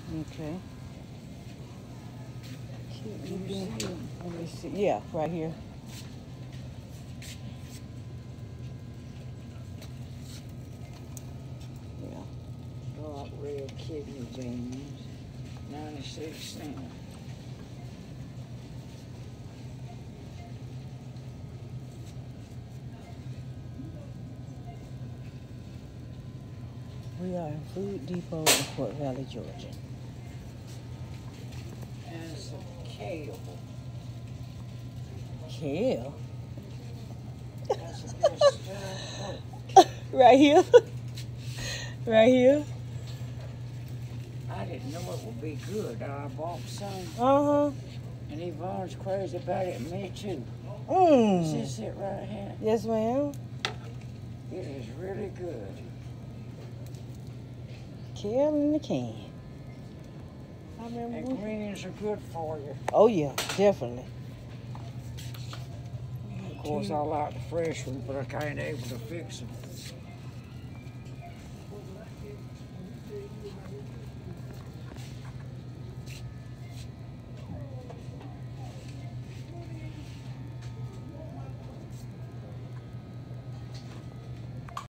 Okay. Let me see. Yeah, right here. Yeah. Dark red kidney beans, 96 cents. We are in Food Depot in Fort Valley, Georgia. And some kale. Kale. That's a good stuff. Right here. Right here. I didn't know it would be good. I bought some. Uh-huh. And Yvonne's crazy about it, and me too. Is Mmm. this it right here? Yes, ma'am. It is really good. Kale in the can. I remember. And greens are good for you. Oh, yeah, definitely. Of course, I like the fresh ones, but I ain't able to fix them.